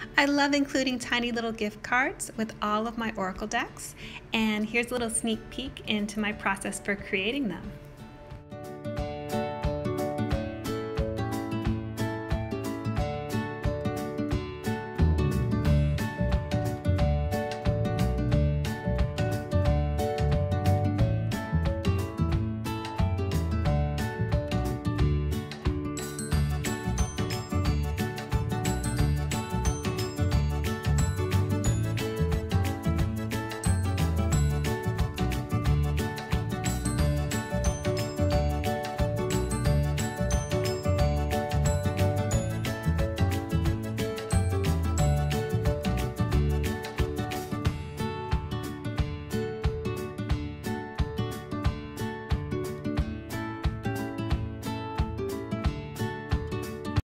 I love including tiny little gift cards with all of my Oracle decks, and here's a little sneak peek into my process for creating them.